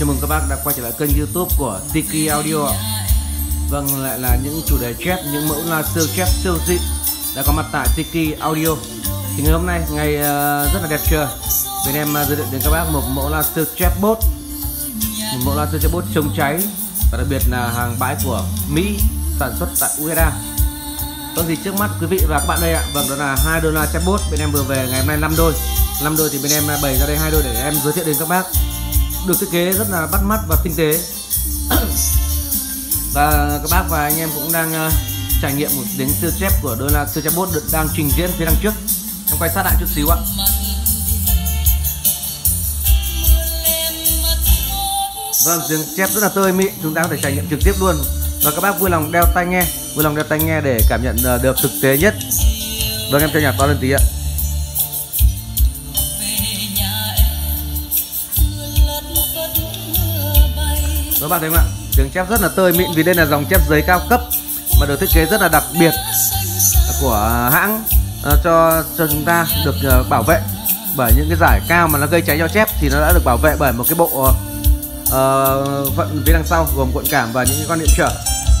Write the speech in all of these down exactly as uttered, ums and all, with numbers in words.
Chào mừng các bác đã quay trở lại kênh YouTube của Tiki Audio. Vâng, lại là những chủ đề chép, những mẫu loa siêu chép siêu dị đã có mặt tại Tiki Audio. Thì ngày hôm nay ngày uh, rất là đẹp trời, bên em uh, giới thiệu đến các bác một mẫu loa siêu chép bốt, một mẫu loa siêu chép bốt chống cháy và đặc biệt là hàng bãi của Mỹ sản xuất tại u ét a. Vâng, thì trước mắt quý vị và các bạn đây ạ, vâng, đó là hai đôi loa chép bốt bên em vừa về ngày hôm nay năm đôi, năm đôi thì bên em bày ra đây hai đôi để em giới thiệu đến các bác. Được thiết kế rất là bắt mắt và tinh tế. Và các bác và anh em cũng đang uh, trải nghiệm một tiếng siêu chép của đôi loa siêu chép bốt được đang trình diễn phía đằng trước. Em quay sát lại chút xíu ạ. Vâng, tiếng chép rất là tơi mịn, chúng ta có thể trải nghiệm trực tiếp luôn. Và các bác vui lòng đeo tai nghe, vui lòng đeo tai nghe để cảm nhận uh, được thực tế nhất. Vâng, em cho nhạc to lên tí ạ. Các bạn thấy không ạ? Tiếng chép rất là tơi mịn vì đây là dòng chép giấy cao cấp mà được thiết kế rất là đặc biệt của hãng, uh, cho cho chúng ta được uh, bảo vệ bởi những cái giải cao mà nó gây cháy cho chép thì nó đã được bảo vệ bởi một cái bộ uh, phận phía đằng sau gồm cuộn cảm và những cái con điện trở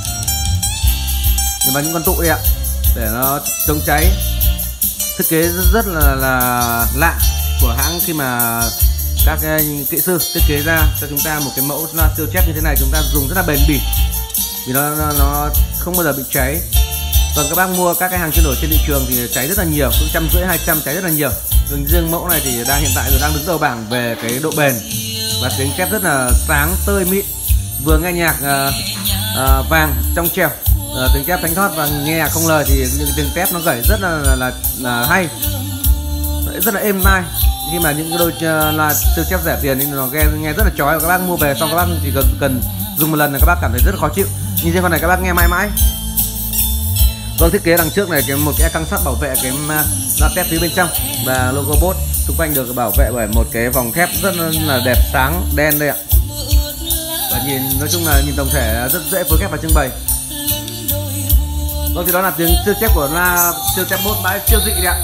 và những con tụ đây ạ để nó chống cháy. Thiết kế rất, rất là, là lạ của hãng khi mà các kỹ sư thiết kế ra cho chúng ta một cái mẫu loa siêu chép như thế này. Chúng ta dùng rất là bền bỉ vì nó, nó nó không bao giờ bị cháy. Còn các bác mua các cái hàng chuyên đổi trên thị trường thì cháy rất là nhiều, cũng trăm rưỡi hai trăm cháy rất là nhiều. Nhưng riêng mẫu này thì đang hiện tại rồi đang đứng đầu bảng về cái độ bền và tiếng chép rất là sáng tơi mịn, vừa nghe nhạc uh, uh, vàng trong trẻo, uh, tiếng chép thánh thót và nghe nhạc không lời thì những tiếng chép nó gảy rất là là, là, là hay, rất là êm tai. Khi mà những cái đôi loa siêu chép rẻ tiền thì nó nghe, nghe rất là chói, và các bác mua về xong các bác chỉ cần, cần dùng một lần là các bác cảm thấy rất là khó chịu. Như thế con này các bác nghe mãi mãi. Vâng, thiết kế đằng trước này cái một cái căng sắt bảo vệ cái loa tép phía bên trong và logo bốt xung quanh được bảo vệ bởi một cái vòng thép rất là đẹp sáng đen đây ạ. Và nhìn nói chung là nhìn tổng thể rất dễ phối ghép và trưng bày. Vâng, thì đó là tiếng siêu chép của loa siêu chép bốt bãi siêu dị đấy ạ.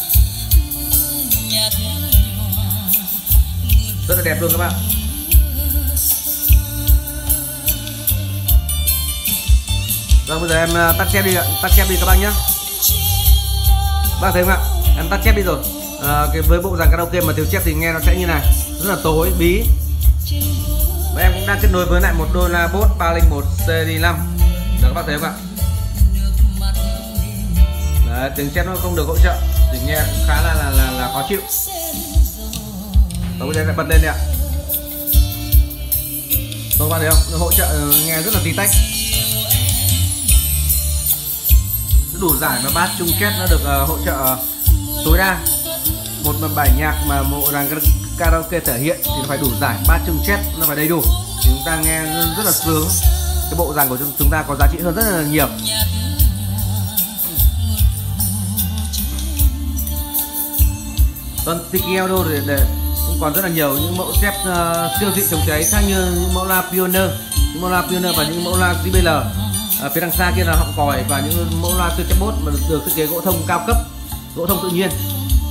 Rất là đẹp luôn các bạn. Vâng, bây giờ em tắt chép đi ạ, tắt chép đi các bác nhé. Bác thấy không ạ? Em tắt chép đi rồi. À, cái với bộ dàn karaoke mà thiếu chép thì nghe nó sẽ như này, rất là tối bí. Và em cũng đang kết nối với lại một đôi loa bốt ba không một series năm. Đó, các bác thấy không ạ? Đấy, tiếng chép nó không được hỗ trợ thì nghe cũng khá là là là, là khó chịu. Và bây giờ lại bật lên đi ạ. Các bạn thấy không? Nó hỗ trợ nghe rất là tí tách. Đủ giải và bass chung chép nó được uh, hỗ trợ uh, tối đa. Một bài nhạc mà bộ dàn karaoke thể hiện thì nó phải đủ giải, bass chung chép nó phải đầy đủ thì chúng ta nghe rất là sướng. Cái bộ dàn của chúng ta có giá trị hơn rất là nhiều. Còn Tiki Audio để, để cũng còn rất là nhiều những mẫu chép uh, siêu dị chống cháy khác như những mẫu loa Pioneer, những mẫu loa Pioneer và những mẫu loa gi bê lờ. À, phía đằng xa kia là họng còi và những mẫu loa siêu chép bốt mà được, được thiết kế gỗ thông cao cấp, gỗ thông tự nhiên.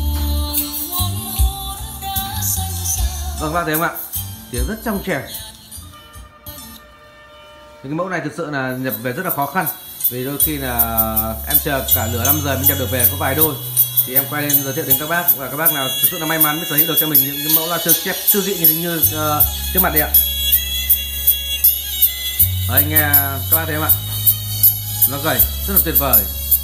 Vâng, các bác thấy không ạ? Tiếng rất trong trẻo. Những cái mẫu này thực sự là nhập về rất là khó khăn vì đôi khi là em chờ cả nửa năm giờ mới nhập được về có vài đôi. Thì em quay lên giới thiệu đến các bác và các bác nào thực sự là may mắn mới sở hữu được cho mình những cái mẫu loa siêu chép siêu dị như, như uh, trước mặt đây ạ. Đấy, nghe các bác thấy không ạ? Nó gầy rất là tuyệt vời.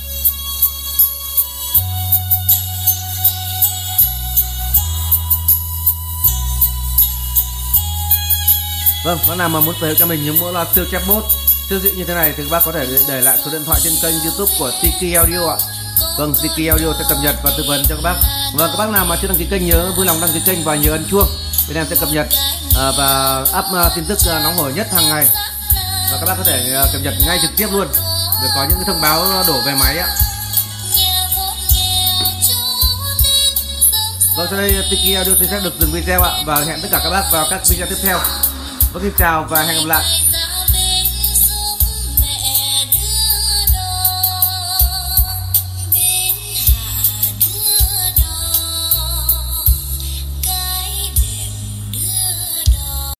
Vâng, bác nào mà muốn sở hữu cho mình những mẫu loa siêu chép bốt siêu dị như thế này thì các bác có thể để lại số điện thoại trên kênh YouTube của Tiki Audio ạ. Vâng, Tiki Audio sẽ cập nhật và tư vấn cho các bác. Và các bác nào mà chưa đăng ký kênh nhớ vui lòng đăng ký kênh và nhớ ấn chuông. Bên em sẽ cập nhật uh, và up uh, tin tức uh, nóng hổi nhất hàng ngày. Và các bác có thể uh, cập nhật ngay trực tiếp luôn để có những cái thông báo đổ về máy ạ. Vâng, sau đây Tiki Audio xin phép được dừng video ạ và hẹn tất cả các bác vào các video tiếp theo. Vâng, xin chào và hẹn gặp lại.